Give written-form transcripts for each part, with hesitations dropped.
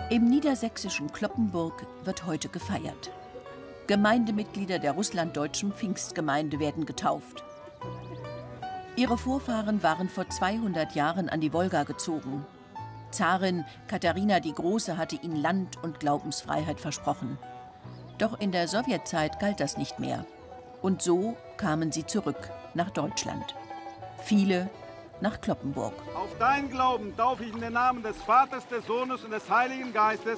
Im niedersächsischen Cloppenburg wird heute gefeiert. Gemeindemitglieder der russlanddeutschen Pfingstgemeinde werden getauft. Ihre Vorfahren waren vor 200 Jahren an die Wolga gezogen. Zarin Katharina die Große hatte ihnen Land und Glaubensfreiheit versprochen. Doch in der Sowjetzeit galt das nicht mehr. Und so kamen sie zurück nach Deutschland. Viele nach Cloppenburg. Auf deinen Glauben taufe ich in den Namen des Vaters, des Sohnes und des Heiligen Geistes.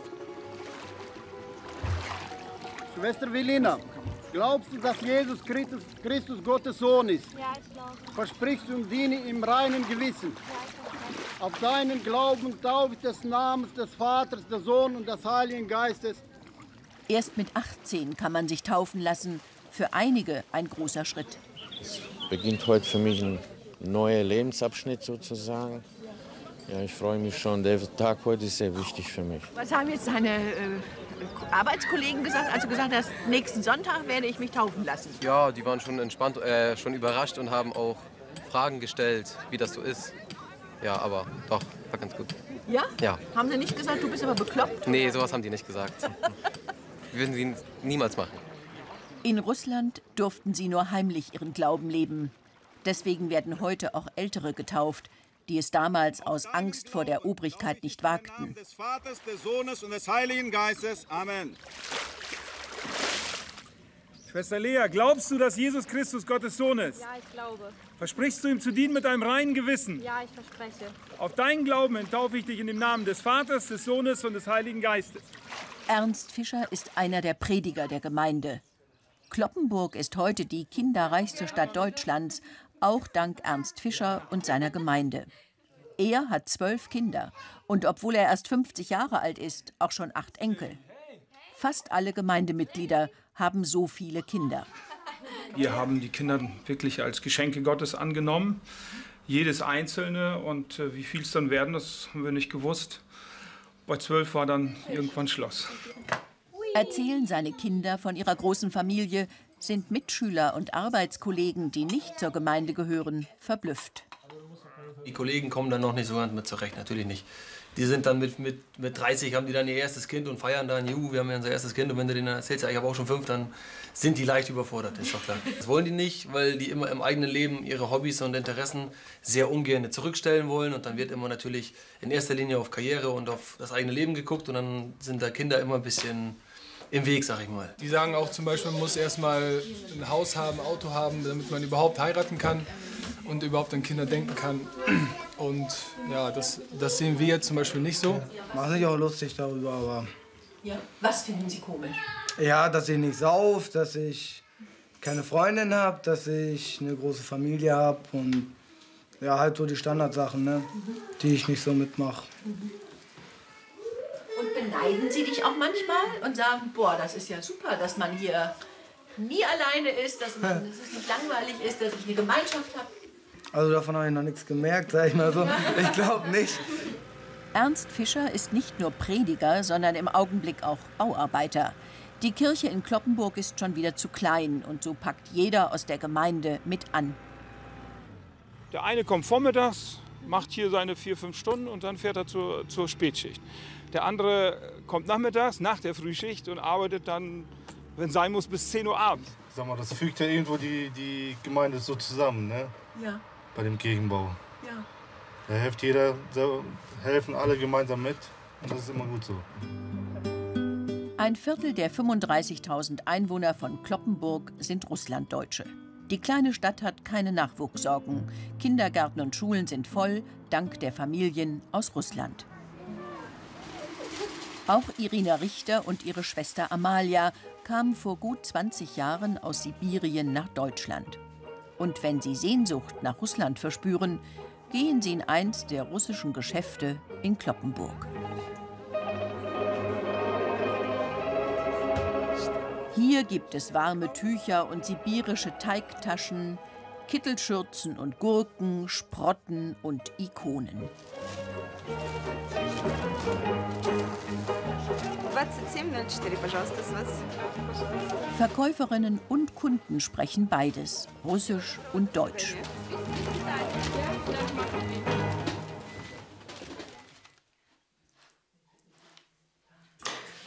Schwester Wilina, glaubst du, dass Jesus Christus Gottes Sohn ist? Ja, ich glaube. Versprichst du und diene im reinen Gewissen? Ja, ich verspreche. Auf deinen Glauben taufe ich des Namens des Vaters, des Sohnes und des Heiligen Geistes. Erst mit 18 kann man sich taufen lassen. Für einige ein großer Schritt. Es beginnt heute für mich ein neuer Lebensabschnitt sozusagen. Ja, ich freue mich schon. Der Tag heute ist sehr wichtig für mich. Was haben jetzt deine Arbeitskollegen gesagt, als du gesagt hast, nächsten Sonntag werde ich mich taufen lassen? Ja, die waren schon entspannt, schon überrascht und haben auch Fragen gestellt, wie das so ist. Ja, aber doch, war ganz gut. Ja? Ja. Haben sie nicht gesagt, du bist aber bekloppt? Nee, sowas haben die nicht gesagt. Würden sie niemals machen. In Russland durften sie nur heimlich ihren Glauben leben. Deswegen werden heute auch Ältere getauft, die es damals aus Angst vor der Obrigkeit nicht wagten. Im Namen des Vaters, des Sohnes und des Heiligen Geistes. Amen. Schwester Lea, glaubst du, dass Jesus Christus Gottes Sohn ist? Ja, ich glaube. Versprichst du ihm zu dienen mit einem reinen Gewissen? Ja, ich verspreche. Auf deinen Glauben hin taufe ich dich in dem Namen des Vaters, des Sohnes und des Heiligen Geistes. Ernst Fischer ist einer der Prediger der Gemeinde. Cloppenburg ist heute die kinderreichste Stadt Deutschlands, auch dank Ernst Fischer und seiner Gemeinde. Er hat 12 Kinder und obwohl er erst 50 Jahre alt ist, auch schon 8 Enkel. Fast alle Gemeindemitglieder haben so viele Kinder. Wir haben die Kinder wirklich als Geschenke Gottes angenommen, jedes einzelne. Und wie viel es dann werden, das haben wir nicht gewusst. Bei 12 war dann irgendwann Schluss. Erzählen seine Kinder von ihrer großen Familie, sind Mitschüler und Arbeitskollegen, die nicht zur Gemeinde gehören, verblüfft. Die Kollegen kommen dann noch nicht so ganz mit zurecht, natürlich nicht. Die sind dann mit 30, haben die dann ihr erstes Kind und feiern dann, juhu, wir haben ja unser erstes Kind. Und wenn du denen erzählst, ja, ich habe auch schon 5, dann sind die leicht überfordert, ist doch klar. Das wollen die nicht, weil die immer im eigenen Leben ihre Hobbys und Interessen sehr ungern zurückstellen wollen. Und dann wird immer natürlich in erster Linie auf Karriere und auf das eigene Leben geguckt. Und dann sind da Kinder immer ein bisschen im Weg, sag ich mal. Die sagen auch zum Beispiel, man muss erstmal ein Haus haben, ein Auto haben, damit man überhaupt heiraten kann und überhaupt an Kinder denken kann. Und ja, das sehen wir jetzt zum Beispiel nicht so. Machen sich auch lustig darüber, aber... Ja. Was finden Sie komisch? Ja, dass ich nicht sauf, dass ich keine Freundin habe, dass ich eine große Familie habe und ja, halt so die Standardsachen, ne, die ich nicht so mitmache. Und beneiden Sie dich auch manchmal und sagen, boah, das ist ja super, dass man hier nie alleine ist, dass es nicht langweilig ist, dass ich eine Gemeinschaft habe? Also davon habe ich noch nichts gemerkt, sag ich mal so. Ich glaube nicht. Ernst Fischer ist nicht nur Prediger, sondern im Augenblick auch Bauarbeiter. Die Kirche in Cloppenburg ist schon wieder zu klein und so packt jeder aus der Gemeinde mit an. Der eine kommt vormittags, macht hier seine 4-5 Stunden und dann fährt er zur Spätschicht. Der andere kommt nachmittags, nach der Frühschicht und arbeitet dann, wenn sein muss, bis 10 Uhr abends. Sag mal, das fügt ja irgendwo die Gemeinde so zusammen, ne? Ja. Bei dem Kirchenbau. Ja. Da hilft jeder, da helfen alle gemeinsam mit und das ist immer gut so. Ein Viertel der 35.000 Einwohner von Cloppenburg sind Russlanddeutsche. Die kleine Stadt hat keine Nachwuchssorgen. Kindergärten und Schulen sind voll, dank der Familien aus Russland. Auch Irina Richter und ihre Schwester Amalia kamen vor gut 20 Jahren aus Sibirien nach Deutschland. Und wenn sie Sehnsucht nach Russland verspüren, gehen sie in eins der russischen Geschäfte in Cloppenburg. Hier gibt es warme Tücher und sibirische Teigtaschen, Kittelschürzen und Gurken, Sprotten und Ikonen. 2704, пожалуйста, с вас. Verkäuferinnen und Kunden sprechen beides, Russisch und Deutsch.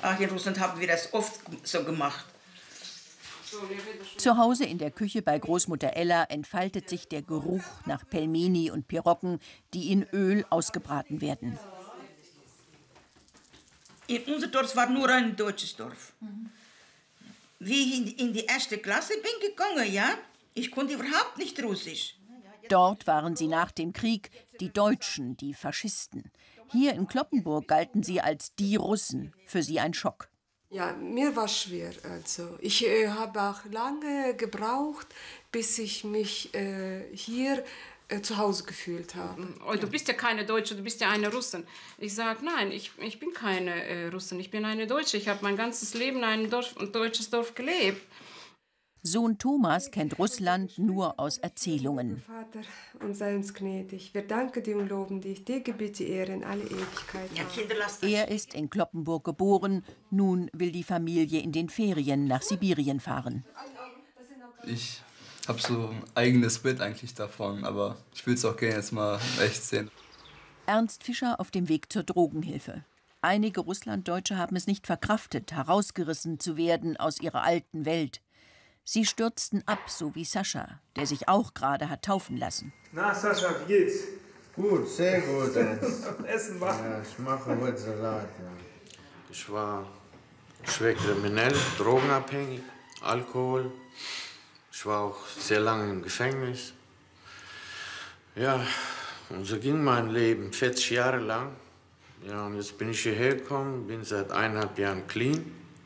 Ach, in Russland haben wir das oft so gemacht. Zu Hause in der Küche bei Großmutter Ella entfaltet sich der Geruch nach Pelmeni und Piroggen, die in Öl ausgebraten werden. Unser Dorf war nur ein deutsches Dorf. Wie ich in die erste Klasse bin gegangen, ja, ich konnte überhaupt nicht Russisch. Dort waren sie nach dem Krieg die Deutschen, die Faschisten. Hier in Cloppenburg galten sie als die Russen. Für sie ein Schock. Ja, mir war schwer. Also, ich habe auch lange gebraucht, bis ich mich hier zu Hause gefühlt habe. Oh, du bist ja keine Deutsche, du bist ja eine Russin. Ich sage, nein, ich bin keine Russin, ich bin eine Deutsche. Ich habe mein ganzes Leben in einem deutsches Dorf gelebt. Sohn Thomas kennt Russland nur aus Erzählungen. Vater, und sei uns gnädig. Wir danken dir und loben dich. Dir gebiete Ehre in alle Ewigkeit. Er ist in Cloppenburg geboren. Nun will die Familie in den Ferien nach Sibirien fahren. Ich habe so ein eigenes Bild eigentlich davon, aber ich will es auch gerne jetzt mal echt sehen. Ernst Fischer auf dem Weg zur Drogenhilfe. Einige Russlanddeutsche haben es nicht verkraftet, herausgerissen zu werden aus ihrer alten Welt. Sie stürzten ab, so wie Sascha, der sich auch gerade hat taufen lassen. Na, Sascha, wie geht's? Gut, sehr gut. Essen war? Ja, ich mache heute Salat. Ja. Ich war schwer kriminell, drogenabhängig, Alkohol. Ich war auch sehr lange im Gefängnis. Ja, und so ging mein Leben 40 Jahre lang. Ja, und jetzt bin ich hierher gekommen, bin seit 1,5 Jahren clean.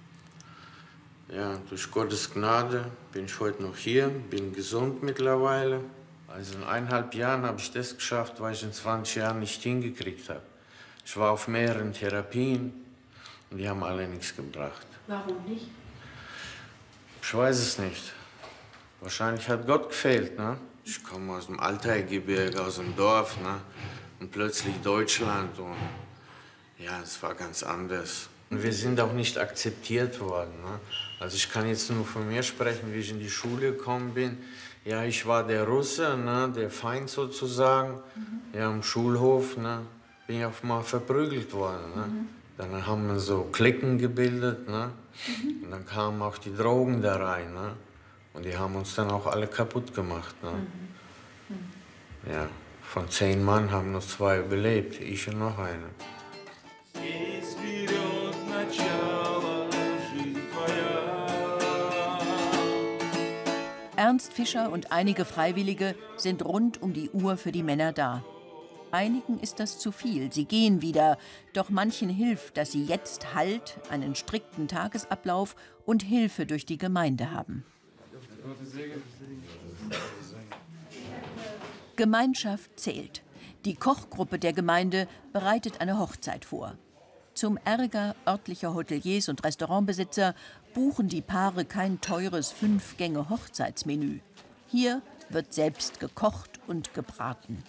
Ja, durch Gottes Gnade bin ich heute noch hier, bin gesund mittlerweile. Also in 1,5 Jahren habe ich das geschafft, was ich in 20 Jahren nicht hingekriegt habe. Ich war auf mehreren Therapien und die haben alle nichts gebracht. Warum nicht? Ich weiß es nicht. Wahrscheinlich hat Gott gefehlt, ne? Ich komme aus dem Altajgebirge, aus dem Dorf, ne? Und plötzlich Deutschland und ja, es war ganz anders. Und wir sind auch nicht akzeptiert worden, ne? Also ich kann jetzt nur von mir sprechen, wie ich in die Schule gekommen bin. Ja, ich war der Russe, ne? Der Feind sozusagen. Ja, am Schulhof, ne? Bin ich auch mal verprügelt worden, ne? Dann haben wir so Cliquen gebildet, ne? Und dann kamen auch die Drogen da rein, ne? Und die haben uns dann auch alle kaputt gemacht, ne? Ja, von 10 Mann haben nur 2 überlebt, ich und noch einer. Ernst Fischer und einige Freiwillige sind rund um die Uhr für die Männer da. Einigen ist das zu viel, sie gehen wieder, doch manchen hilft, dass sie jetzt Halt, einen strikten Tagesablauf und Hilfe durch die Gemeinde haben. Gemeinschaft zählt. Die Kochgruppe der Gemeinde bereitet eine Hochzeit vor. Zum Ärger örtlicher Hoteliers und Restaurantbesitzer buchen die Paare kein teures 5-Gänge-Hochzeitsmenü. Hier wird selbst gekocht und gebraten.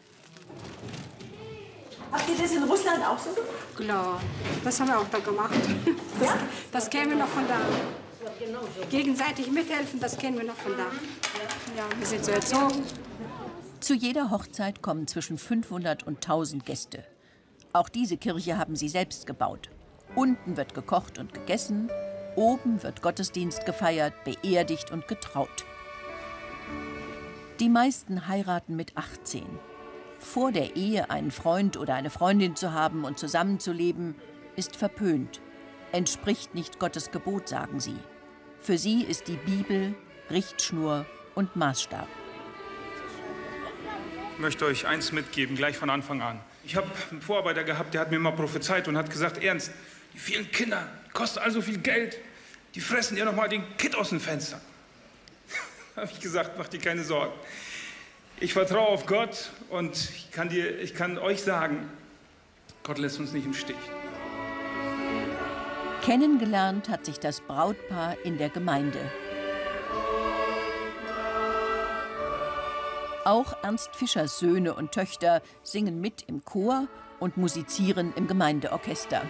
Habt ihr das in Russland auch so gemacht? Klar, das haben wir auch da gemacht. Das kennen wir noch von da. Gegenseitig mithelfen, das kennen wir noch von da. Ja, wir sind so erzogen. Zu jeder Hochzeit kommen zwischen 500 und 1000 Gäste. Auch diese Kirche haben sie selbst gebaut. Unten wird gekocht und gegessen, oben wird Gottesdienst gefeiert, beerdigt und getraut. Die meisten heiraten mit 18. Vor der Ehe einen Freund oder eine Freundin zu haben und zusammenzuleben, ist verpönt. Entspricht nicht Gottes Gebot, sagen sie. Für sie ist die Bibel Richtschnur und Maßstab. Ich möchte euch eins mitgeben, gleich von Anfang an. Ich habe einen Vorarbeiter gehabt, der hat mir mal prophezeit und hat gesagt, Ernst, die vielen Kinder kosten all so viel Geld, die fressen dir noch mal den Kitt aus dem Fenster. Da habe ich gesagt, mach dir keine Sorgen. Ich vertraue auf Gott und ich kann euch sagen, Gott lässt uns nicht im Stich. Kennengelernt hat sich das Brautpaar in der Gemeinde. Auch Ernst Fischers Söhne und Töchter singen mit im Chor und musizieren im Gemeindeorchester.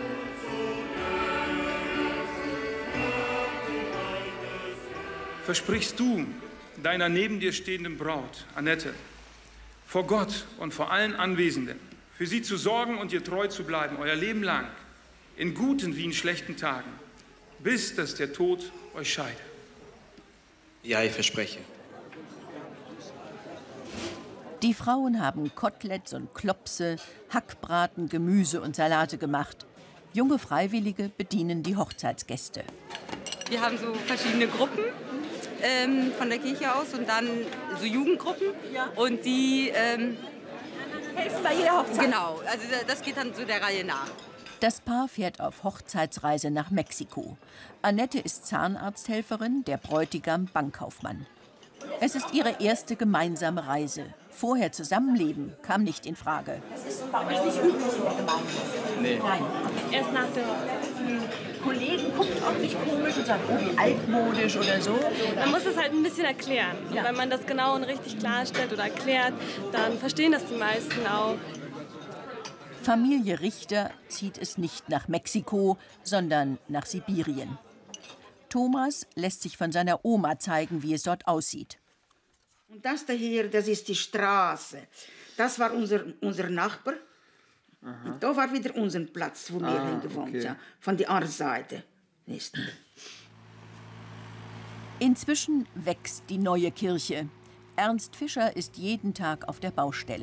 Versprichst du deiner neben dir stehenden Braut, Annette, vor Gott und vor allen Anwesenden, für sie zu sorgen und ihr treu zu bleiben, euer Leben lang, in guten wie in schlechten Tagen, bis dass der Tod euch scheide. Ja, ich verspreche. Die Frauen haben Koteletts und Klopse, Hackbraten, Gemüse und Salate gemacht. Junge Freiwillige bedienen die Hochzeitsgäste. Wir haben so verschiedene Gruppen von der Kirche aus und dann so Jugendgruppen. Und die helfen bei jeder Hochzeit. Genau, also das geht dann so der Reihe nach. Das Paar fährt auf Hochzeitsreise nach Mexiko. Annette ist Zahnarzthelferin, der Bräutigam Bankkaufmann. Es ist ihre erste gemeinsame Reise. Vorher zusammenleben kam nicht in Frage. Das ist bei euch nicht üblich in der Gemeinde. Nee. Nein. Erst nach der Hochzeit. Kollegen guckt auch nicht komisch und sagt, oh, wie altmodisch oder so. Man muss es halt ein bisschen erklären. Ja. Wenn man das genau und richtig klarstellt oder erklärt, dann verstehen das die meisten auch. Familie Richter zieht es nicht nach Mexiko, sondern nach Sibirien. Thomas lässt sich von seiner Oma zeigen, wie es dort aussieht. Und das da hier, das ist die Straße. Das war unser Nachbar. Aha. Und da war wieder unser Platz, wo wir hingewohnt haben. Ja, von der anderen Seite. Inzwischen wächst die neue Kirche. Ernst Fischer ist jeden Tag auf der Baustelle.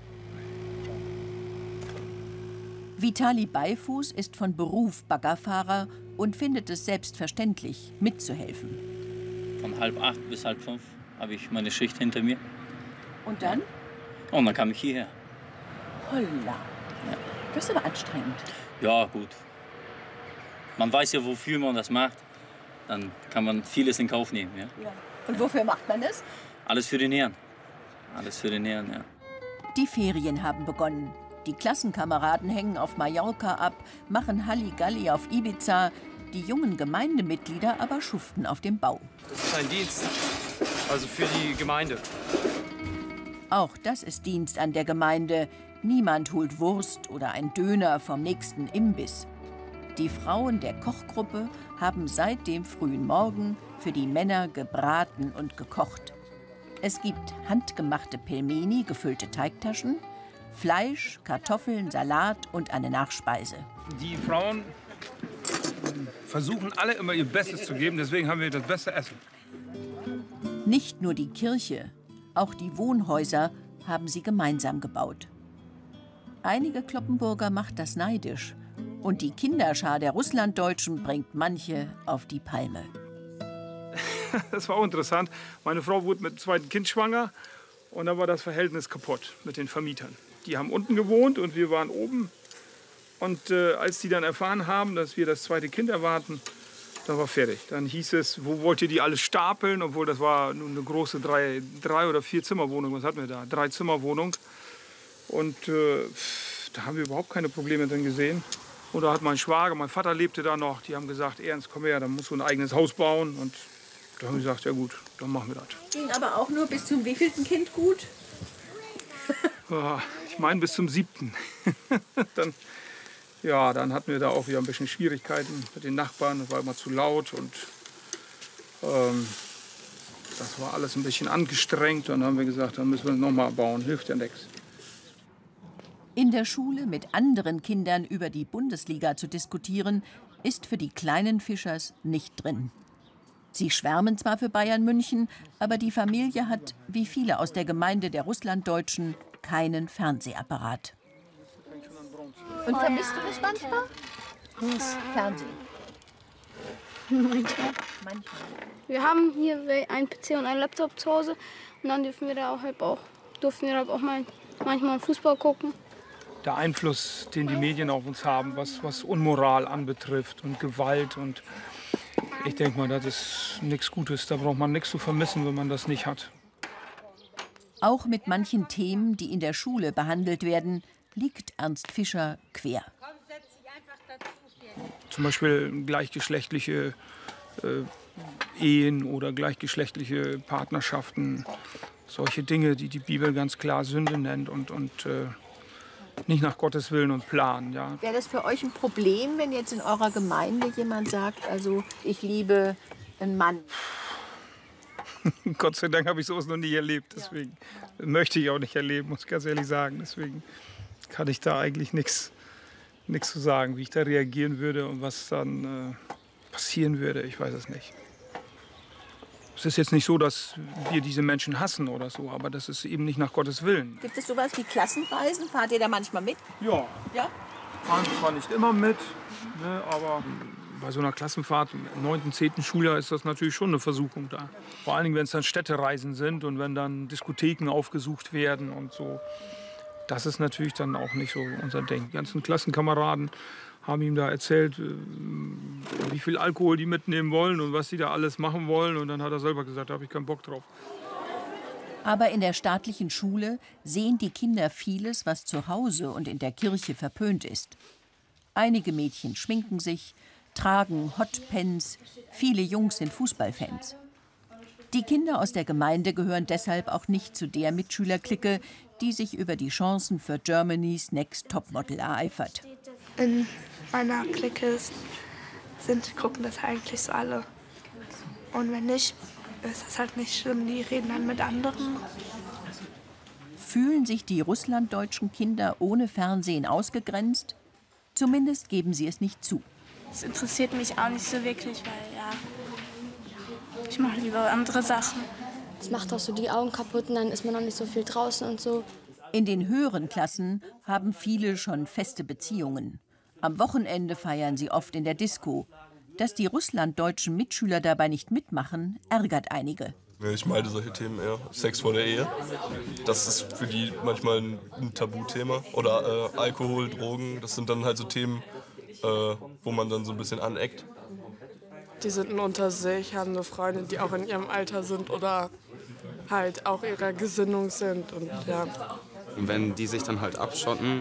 Vitali Beifuß ist von Beruf Baggerfahrer und findet es selbstverständlich, mitzuhelfen. Von 7:30 bis 5:30 habe ich meine Schicht hinter mir. Und dann? Und dann kam ich hierher. Holla. Ja. Das ist aber anstrengend. Ja, gut. Man weiß ja, wofür man das macht. Dann kann man vieles in Kauf nehmen. Ja. Ja. Und wofür macht man das? Alles für den Herrn. Alles für den Herrn, ja. Die Ferien haben begonnen. Die Klassenkameraden hängen auf Mallorca ab, machen Halligalli auf Ibiza. Die jungen Gemeindemitglieder aber schuften auf dem Bau. Das ist ein Dienst, also für die Gemeinde. Auch das ist Dienst an der Gemeinde. Niemand holt Wurst oder ein Döner vom nächsten Imbiss. Die Frauen der Kochgruppe haben seit dem frühen Morgen für die Männer gebraten und gekocht. Es gibt handgemachte Pelmeni, gefüllte Teigtaschen, Fleisch, Kartoffeln, Salat und eine Nachspeise. Die Frauen versuchen alle immer ihr Bestes zu geben, deswegen haben wir das beste Essen. Nicht nur die Kirche, auch die Wohnhäuser haben sie gemeinsam gebaut. Einige Cloppenburger macht das neidisch. Und die Kinderschar der Russlanddeutschen bringt manche auf die Palme. Das war auch interessant. Meine Frau wurde mit dem zweiten Kind schwanger und dann war das Verhältnis kaputt mit den Vermietern. Die haben unten gewohnt und wir waren oben. Und als die dann erfahren haben, dass wir das zweite Kind erwarten, dann war fertig. Dann hieß es, wo wollt ihr die alle stapeln? Obwohl das war nur eine große 3 oder 4 Zimmerwohnung. Was hatten wir da? 3 Zimmerwohnung. Und da haben wir überhaupt keine Probleme drin gesehen. Und da hat mein Schwager, mein Vater lebte da noch, die haben gesagt, Ernst, komm her, dann musst du ein eigenes Haus bauen. Und da haben wir gesagt, ja gut, dann machen wir das. Ging aber auch nur bis zum wievielten Kind gut? Ich meine bis zum 7. dann hatten wir da auch wieder ein bisschen Schwierigkeiten mit den Nachbarn. Das war immer zu laut und das war alles ein bisschen angestrengt. Und dann haben wir gesagt, dann müssen wir noch mal bauen, hilft ja nichts. In der Schule mit anderen Kindern über die Bundesliga zu diskutieren, ist für die kleinen Fischers nicht drin. Sie schwärmen zwar für Bayern München, aber die Familie hat, wie viele aus der Gemeinde der Russlanddeutschen, keinen Fernsehapparat. Und vermisst du das manchmal? Das Fernsehen? Manchmal. Wir haben hier einen PC und einen Laptop zu Hause und dann dürfen wir da auch manchmal Fußball gucken. Der Einfluss, den die Medien auf uns haben, was Unmoral anbetrifft und Gewalt. Und ich denke mal, das ist nichts Gutes. Da braucht man nichts zu vermissen, wenn man das nicht hat. Auch mit manchen Themen, die in der Schule behandelt werden, liegt Ernst Fischer quer. Zum Beispiel gleichgeschlechtliche Ehen oder gleichgeschlechtliche Partnerschaften. Solche Dinge, die die Bibel ganz klar Sünde nennt und nicht nach Gottes Willen und Plan. Ja. Wäre das für euch ein Problem, wenn jetzt in eurer Gemeinde jemand sagt, also ich liebe einen Mann? Gott sei Dank habe ich sowas noch nie erlebt. Deswegen möchte ich auch nicht erleben, muss ich ganz ehrlich sagen. Deswegen kann ich da eigentlich nichts nichts zu sagen, wie ich da reagieren würde und was dann passieren würde. Ich weiß es nicht. Es ist jetzt nicht so, dass wir diese Menschen hassen oder so, aber das ist eben nicht nach Gottes Willen. Gibt es sowas wie Klassenreisen? Fahrt ihr da manchmal mit? Ja. Ja? Fahren zwar nicht immer mit, ne, aber bei so einer Klassenfahrt im 9., 10. Schuljahr ist das natürlich schon eine Versuchung da. Vor allen Dingen, wenn es dann Städtereisen sind und wenn dann Diskotheken aufgesucht werden und so. Das ist natürlich dann auch nicht so unser Ding. Die ganzen Klassenkameraden haben ihm da erzählt, wie viel Alkohol die mitnehmen wollen und was sie da alles machen wollen. Und dann hat er selber gesagt, da habe ich keinen Bock drauf. Aber in der staatlichen Schule sehen die Kinder vieles, was zu Hause und in der Kirche verpönt ist. Einige Mädchen schminken sich, tragen Hotpants, viele Jungs sind Fußballfans. Die Kinder aus der Gemeinde gehören deshalb auch nicht zu der Mitschülerclique, die sich über die Chancen für Germany's Next Topmodel ereifert. In meiner Clique gucken das eigentlich so alle. Und wenn nicht, ist das halt nicht schlimm, die reden dann mit anderen. Fühlen sich die russlanddeutschen Kinder ohne Fernsehen ausgegrenzt? Zumindest geben sie es nicht zu. Es interessiert mich auch nicht so wirklich, weil ja, ich mache lieber andere Sachen. Es macht auch so die Augen kaputt und dann ist man noch nicht so viel draußen und so. In den höheren Klassen haben viele schon feste Beziehungen. Am Wochenende feiern sie oft in der Disco. Dass die russlanddeutschen Mitschüler dabei nicht mitmachen, ärgert einige. Ich meide solche Themen eher. Sex vor der Ehe. Das ist für die manchmal ein Tabuthema. Oder Alkohol, Drogen. Das sind dann halt so Themen, wo man dann so ein bisschen aneckt. Die sind unter sich, haben eine Freundin, die auch in ihrem Alter sind oder halt auch ihrer Gesinnung sind. Und, ja. Und wenn die sich dann halt abschotten,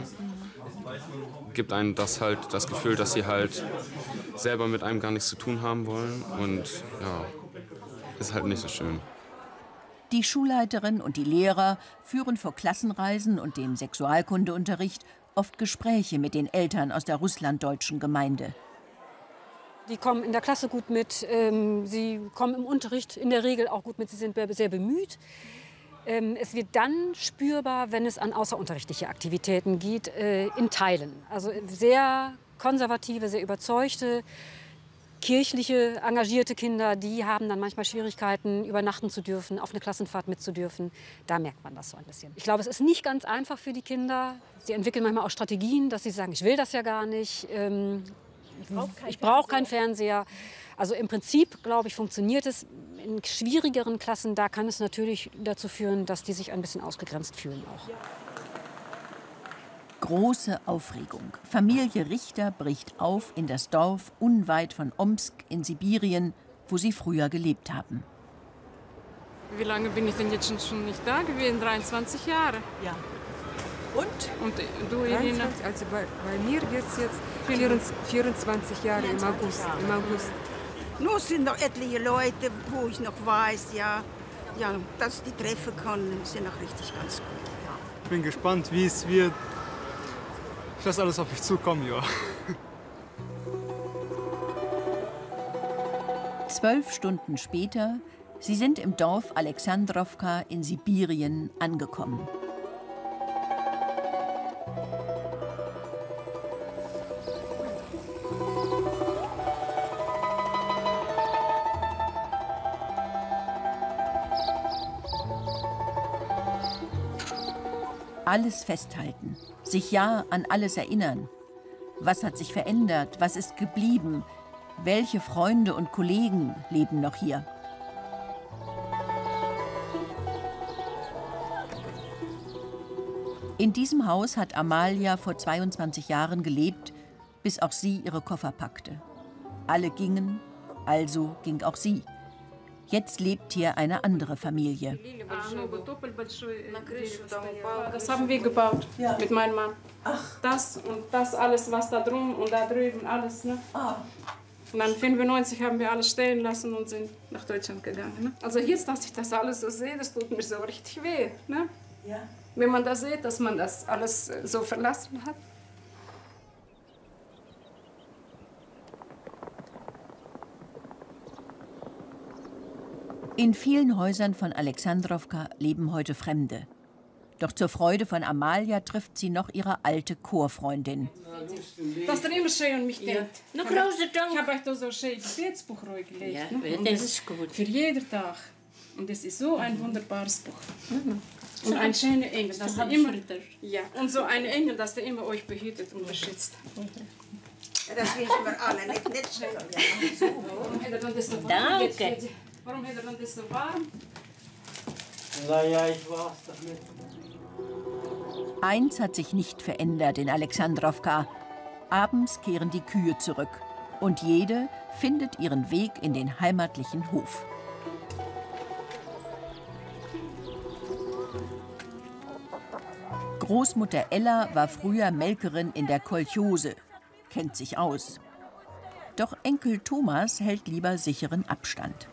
gibt einem das halt das Gefühl, dass sie halt selber mit einem gar nichts zu tun haben wollen. Und ja, ist halt nicht so schön. Die Schulleiterin und die Lehrer führen vor Klassenreisen und dem Sexualkundeunterricht oft Gespräche mit den Eltern aus der russlanddeutschen Gemeinde. Die kommen in der Klasse gut mit, sie kommen im Unterricht in der Regel auch gut mit, sie sind sehr bemüht. Es wird dann spürbar, wenn es an außerunterrichtliche Aktivitäten geht, in Teilen. Also sehr konservative, sehr überzeugte, kirchliche, engagierte Kinder, die haben dann manchmal Schwierigkeiten, übernachten zu dürfen, auf eine Klassenfahrt mitzudürfen. Da merkt man das so ein bisschen. Ich glaube, es ist nicht ganz einfach für die Kinder. Sie entwickeln manchmal auch Strategien, dass sie sagen, ich will das ja gar nicht. Ich brauche keinen Fernseher. Also im Prinzip, glaube ich, funktioniert es. In schwierigeren Klassen, da kann es natürlich dazu führen, dass die sich ein bisschen ausgegrenzt fühlen auch. Große Aufregung. Familie Richter bricht auf in das Dorf unweit von Omsk in Sibirien, wo sie früher gelebt haben. Wie lange bin ich denn jetzt schon nicht da gewesen? 23 Jahre. Ja. Und du, Irina? Also bei mir wird es jetzt 24 Jahre im August. Nur sind noch etliche Leute, wo ich noch weiß, ja, dass ich die treffen kann, sind noch richtig ganz gut. Ich bin gespannt, wie es wird. Ich lasse alles auf mich zukommen, ja. 12 Stunden später, sie sind im Dorf Alexandrowka in Sibirien angekommen. Alles festhalten, sich ja an alles erinnern. Was hat sich verändert? Was ist geblieben? Welche Freunde und Kollegen leben noch hier? In diesem Haus hat Amalia vor 22 Jahren gelebt, bis auch sie ihre Koffer packte. Alle gingen, also ging auch sie. Jetzt lebt hier eine andere Familie. Das haben wir gebaut mit meinem Mann. Ach. Das und das alles, was da drum und da drüben, alles. Ne? Und dann 1995 haben wir alles stehen lassen und sind nach Deutschland gegangen. Ne? Also jetzt, dass ich das alles so sehe, das tut mir so richtig weh. Ne? Ja. Wenn man das sieht, dass man das alles so verlassen hat. In vielen Häusern von Alexandrowka leben heute Fremde. Doch zur Freude von Amalia trifft sie noch ihre alte Chorfreundin. Dass ihr immer schön an mich denkt. Na, große Dank. Ich habe euch da so schön Gebetsbuch gelegt. Ja, das ist gut. Für jeden Tag. Und das ist so ein wunderbares Buch. Und ein schöner Engel, dass der immer, ja, und so ein Engel, dass der immer euch behütet und beschützt. Ja, das wünschen wir alle, nicht schön. Warum hat er dann das so warm? Danke. Warum hat er dann das so warm? Naja, ich weiß doch nicht. Eins hat sich nicht verändert in Alexandrowka. Abends kehren die Kühe zurück. Und jede findet ihren Weg in den heimatlichen Hof. Großmutter Ella war früher Melkerin in der Kolchose, kennt sich aus. Doch Enkel Thomas hält lieber sicheren Abstand.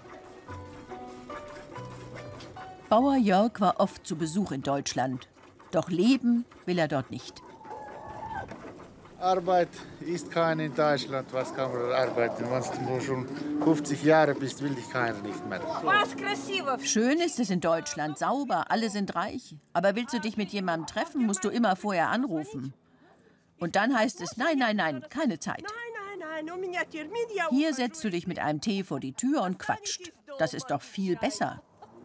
Bauer Jörg war oft zu Besuch in Deutschland. Doch leben will er dort nicht. Arbeit ist keine in Deutschland. Was kann man arbeiten? Wenn du schon 50 Jahre bist, will dich keiner nicht mehr. Schön ist es in Deutschland, sauber, alle sind reich. Aber willst du dich mit jemandem treffen, musst du immer vorher anrufen. Und dann heißt es, nein, nein, nein, keine Zeit. Hier setzt du dich mit einem Tee vor die Tür und quatscht. Das ist doch viel besser.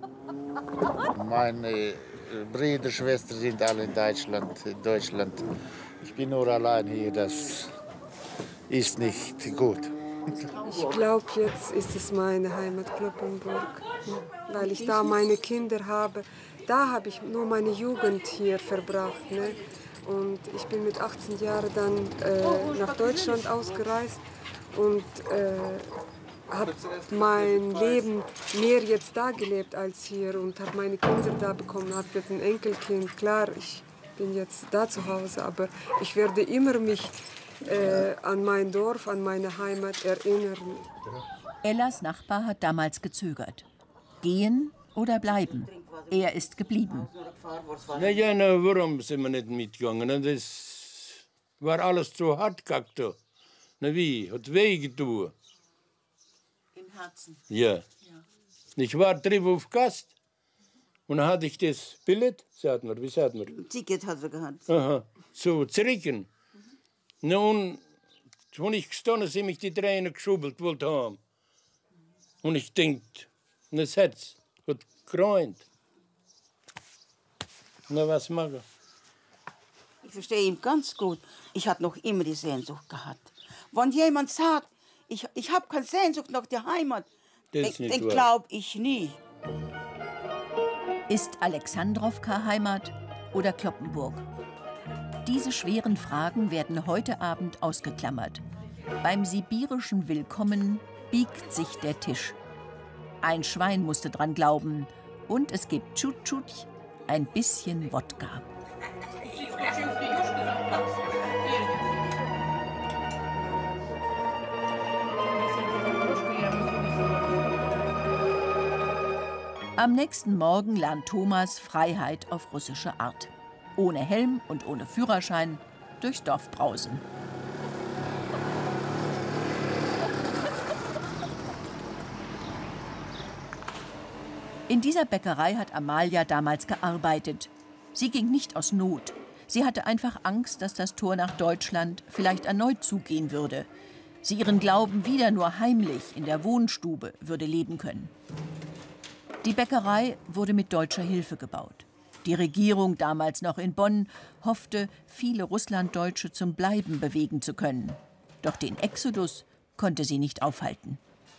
Meine Brüder, Schwestern sind alle in Deutschland. Ich bin nur allein hier, das ist nicht gut. Ich glaube, jetzt ist es meine Heimat Cloppenburg, weil ich da meine Kinder habe. Da habe ich nur meine Jugend hier verbracht. Ne? Und ich bin mit 18 Jahren dann nach Deutschland ausgereist und habe mein Leben mehr jetzt da gelebt als hier und habe meine Kinder da bekommen, habe jetzt ein Enkelkind. Klar, ich bin jetzt da zu Hause, aber ich werde immer mich an mein Dorf, an meine Heimat erinnern. Ellas Nachbar hat damals gezögert. Gehen oder bleiben? Er ist geblieben. Na, warum sind wir nicht mitgegangen? Das war alles zu hart gehackt. Na wie, hat weh getan. Im Herzen? Ja. Ich war drüben auf Gast. Und dann hatte ich das Billett, wie sagt man? Ticket hat er gehabt. Aha, so zurücken. Nun, wenn ich gestanden sind mich die Tränen geschubbelt wollte haben. Und ich denkt, das Herz hat geräumt. Na, was machen? Ich verstehe ihn ganz gut. Ich habe noch immer die Sehnsucht gehabt. Wenn jemand sagt, ich habe keine Sehnsucht nach der Heimat, den glaube ich nie. Ist Alexandrowka Heimat oder Cloppenburg? Diese schweren Fragen werden heute Abend ausgeklammert. Beim sibirischen Willkommen biegt sich der Tisch. Ein Schwein musste dran glauben. Und es gibt Tschut-Tschut, ein bisschen Wodka. Am nächsten Morgen lernt Thomas Freiheit auf russische Art. Ohne Helm und ohne Führerschein durchs Dorf brausen. In dieser Bäckerei hat Amalia damals gearbeitet. Sie ging nicht aus Not. Sie hatte einfach Angst, dass das Tor nach Deutschland vielleicht erneut zugehen würde. Sie ihren Glauben wieder nur heimlich in der Wohnstube würde leben können. Die Bäckerei wurde mit deutscher Hilfe gebaut. Die Regierung, damals noch in Bonn, hoffte, viele Russlanddeutsche zum Bleiben bewegen zu können. Doch den Exodus konnte sie nicht aufhalten.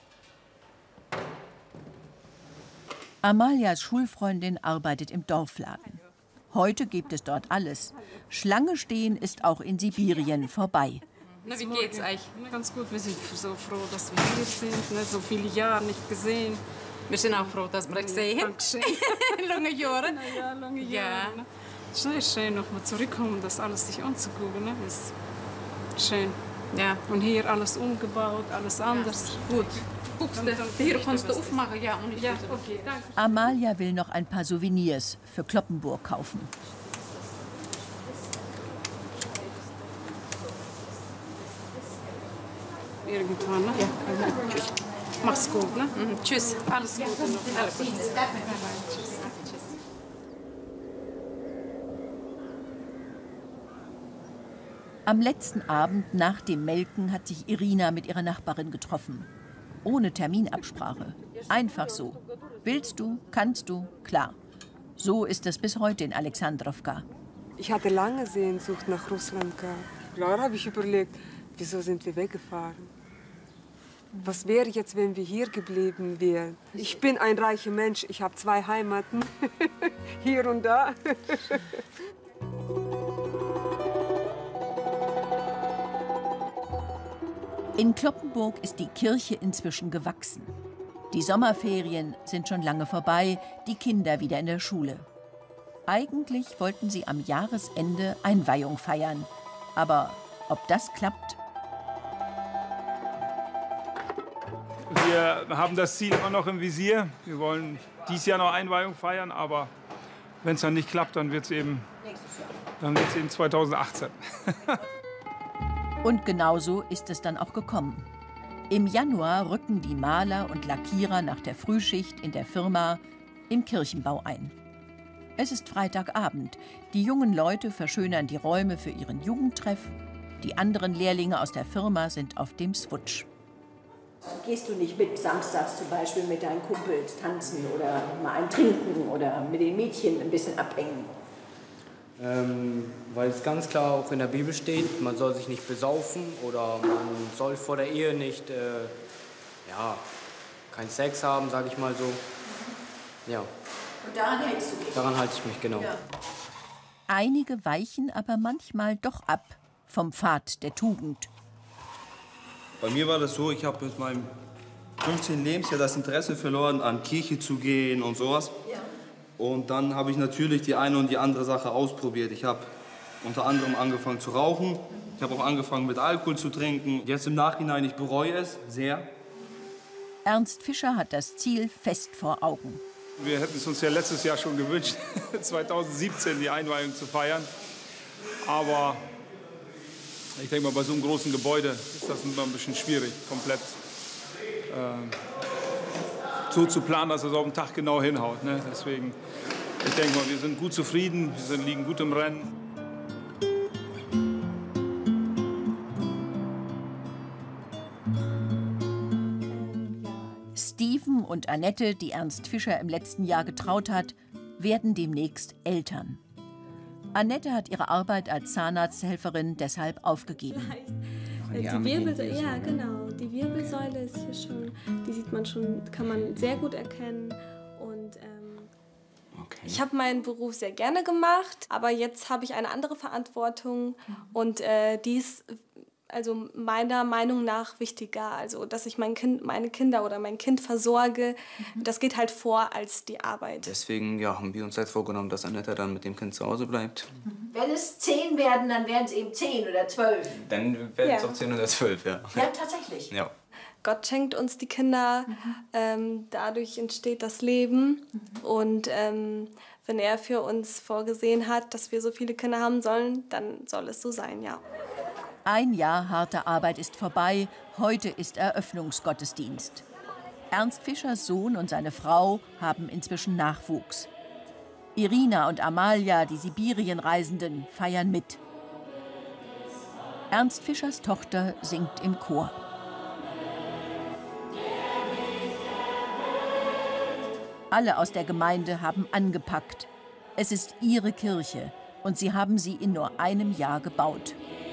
Amalias Schulfreundin arbeitet im Dorfladen. Heute gibt es dort alles. Schlange stehen ist auch in Sibirien vorbei. Na, wie geht's euch? Ganz gut, wir sind so froh, dass wir hier sind. Ne? So viele Jahre nicht gesehen. Wir sind auch froh, dass wir dich sehen. Dankeschön. Lange Jahre. Ja, lange Jahre. Ne? Es ist schön, noch mal zurückkommen, das alles sich anzugucken. Ne? Das ist schön. Ja. Und hier alles umgebaut, alles anders. Ja. Gut. Guckst du, hier kannst du aufmachen. Ja, und ich okay, danke. Amalia will noch ein paar Souvenirs für Cloppenburg kaufen. Irgendwann, ne? Ja. Tschüss. Mach's gut, ne? Mhm. Tschüss. Alles Gute noch. Alles Gute. Tschüss. Am letzten Abend nach dem Melken hat sich Irina mit ihrer Nachbarin getroffen. Ohne Terminabsprache. Einfach so. Willst du, kannst du, klar. So ist es bis heute in Alexandrowka. Ich hatte lange Sehnsucht nach Russland. Klar habe ich überlegt, wieso sind wir weggefahren? Was wäre jetzt, wenn wir hier geblieben wären? Ich bin ein reicher Mensch, ich habe 2 Heimaten, hier und da. In Cloppenburg ist die Kirche inzwischen gewachsen. Die Sommerferien sind schon lange vorbei, die Kinder wieder in der Schule. Eigentlich wollten sie am Jahresende Einweihung feiern. Aber ob das klappt? Wir haben das Ziel immer noch im Visier. Wir wollen dieses Jahr noch Einweihung feiern, aber wenn es dann nicht klappt, dann wird es eben 2018. Und genauso ist es dann auch gekommen. Im Januar rücken die Maler und Lackierer nach der Frühschicht in der Firma im Kirchenbau ein. Es ist Freitagabend. Die jungen Leute verschönern die Räume für ihren Jugendtreff. Die anderen Lehrlinge aus der Firma sind auf dem Swutsch. Gehst du nicht mit samstags zum Beispiel mit deinen Kumpels tanzen oder mal ein Trinken oder mit den Mädchen ein bisschen abhängen? Weil es ganz klar auch in der Bibel steht, man soll sich nicht besaufen oder man soll vor der Ehe nicht, keinen Sex haben, sage ich mal so. Ja. Und daran hältst du dich? Daran halte ich mich, genau. Ja. Einige weichen aber manchmal doch ab vom Pfad der Tugend. Bei mir war das so, ich habe mit meinem 15. Lebensjahr das Interesse verloren, an Kirche zu gehen und sowas. Ja. Und dann habe ich natürlich die eine und die andere Sache ausprobiert. Ich habe unter anderem angefangen zu rauchen. Ich habe auch angefangen mit Alkohol zu trinken. Jetzt im Nachhinein, ich bereue es sehr. Ernst Fischer hat das Ziel fest vor Augen. Wir hätten es uns ja letztes Jahr schon gewünscht, 2017 die Einweihung zu feiern. Aber ich denke mal, bei so einem großen Gebäude ist das immer ein bisschen schwierig, komplett so zu planen, dass es auf den Tag genau hinhaut. Ne? Deswegen, ich denke mal, wir sind gut zufrieden, wir liegen gut im Rennen. Steven und Annette, die Ernst Fischer im letzten Jahr getraut hat, werden demnächst Eltern. Annette hat ihre Arbeit als Zahnarzthelferin deshalb aufgegeben. Die Wirbelsäule, ja genau, die Wirbelsäule ist hier schon, die sieht man schon, kann man sehr gut erkennen. Und ich habe meinen Beruf sehr gerne gemacht, aber jetzt habe ich eine andere Verantwortung und die ist also meiner Meinung nach wichtiger, also dass ich meine Kinder oder mein Kind versorge, das geht halt vor als die Arbeit. Deswegen haben wir uns jetzt vorgenommen, dass Annette dann mit dem Kind zu Hause bleibt. Wenn es 10 werden, dann werden es eben 10 oder 12. Dann werden es auch 10 oder 12, ja. Ja, tatsächlich. Ja. Gott schenkt uns die Kinder, dadurch entsteht das Leben und wenn er für uns vorgesehen hat, dass wir so viele Kinder haben sollen, dann soll es so sein, ja. Ein Jahr harte Arbeit ist vorbei, heute ist Eröffnungsgottesdienst. Ernst Fischers Sohn und seine Frau haben inzwischen Nachwuchs. Irina und Amalia, die Sibirienreisenden, feiern mit. Ernst Fischers Tochter singt im Chor. Alle aus der Gemeinde haben angepackt. Es ist ihre Kirche und sie haben sie in nur einem Jahr gebaut.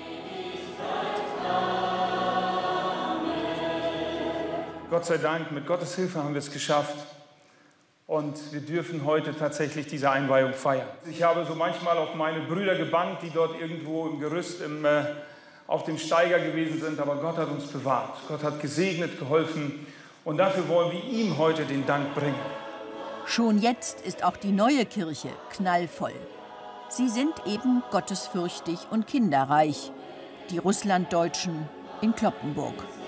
Gott sei Dank, mit Gottes Hilfe haben wir es geschafft. Und wir dürfen heute tatsächlich diese Einweihung feiern. Ich habe so manchmal auf meine Brüder gebannt, die dort irgendwo im Gerüst auf dem Steiger gewesen sind. Aber Gott hat uns bewahrt. Gott hat gesegnet, geholfen. Und dafür wollen wir ihm heute den Dank bringen. Schon jetzt ist auch die neue Kirche knallvoll. Sie sind eben gottesfürchtig und kinderreich. Die Russlanddeutschen in Cloppenburg.